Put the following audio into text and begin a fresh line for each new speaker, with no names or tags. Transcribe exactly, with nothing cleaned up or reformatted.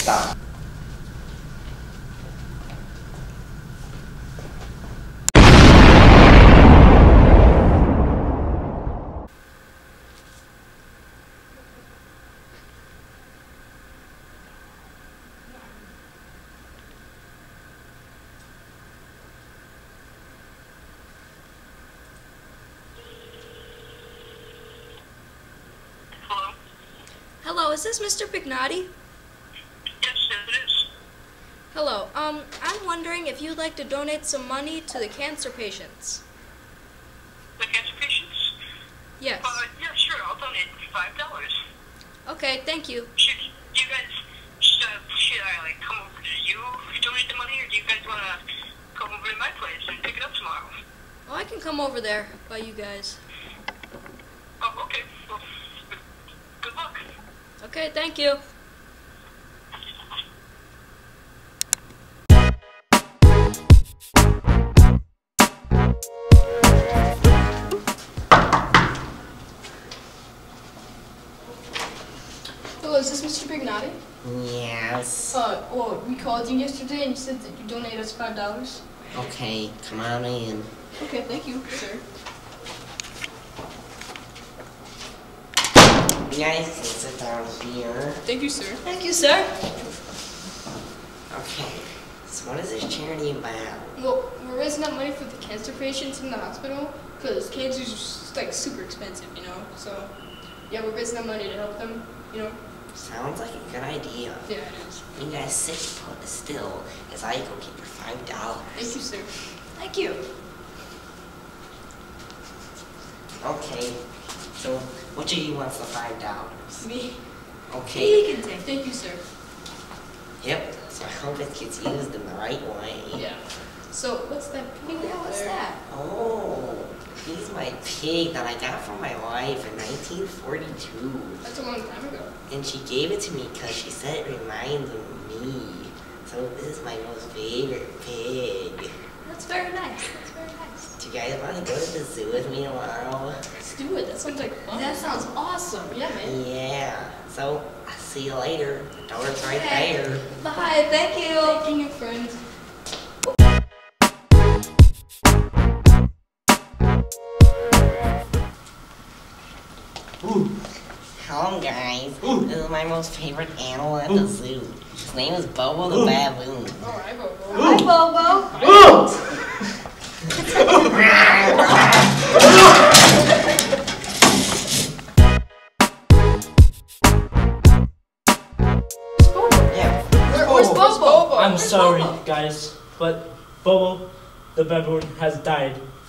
Stop.
Hello, is this Mister Pigman?
Yes, it is.
Hello, um, I'm wondering if you'd like to donate some money to the cancer patients.
The cancer patients?
Yes.
Uh, yeah, sure, I'll donate five dollars.
Okay, thank you.
Should you guys, should, uh, should I, like, come over to you to donate the money, or do you guys want to come over to my place and pick it up tomorrow?
Oh, I can come over there by you guys.
Oh, okay. Well, good, good luck.
Okay, thank you.
Hello, is this Mister Pigman?
Yes.
Uh, well, we called you yesterday and you said that you donated us five dollars.
Okay, come on in.
Okay, thank you, sir.
You guys can sit down here.
Thank you, sir.
Thank you, sir.
Okay, so what is this charity about?
Well, we're raising up money for the cancer patients in the hospital because cancer is just, like, super expensive, you know? So, yeah, we're raising up money to help them, you know?
Sounds like a good idea.
Yeah, it is.
You guys sit put still as I go get your five dollars.
Thank you, sir.
Thank you.
Okay, so which of you wants the five dollars?
Me.
Okay.
You can take.
Thank you, sir.
Yep. So I hope it gets used in the right way.
Yeah. So, what's that pig
Yeah, what's
there?
that?
Oh, he's my pig that I got from my wife in nineteen forty-two.
That's a long time ago.
And she gave it to me because she said it reminds of me. So this is my most favorite pig.
That's very nice. That's very nice.
Do you guys want to go to the zoo with me tomorrow?
Let's do it. That sounds like fun.
That sounds awesome.
Yeah, man.
Yeah. So I'll see you later. The door's right
Okay.
there.
Bye, thank you.
Thank you, friend.
Ooh. Hello guys. Ooh. This is my most favorite animal in the zoo. His name is Bobo the baboon.
Oh, I vote.
Hi, Bobo.
Yeah.
Where's Bobo?
I'm sorry, guys, but Bobo the baboon has died.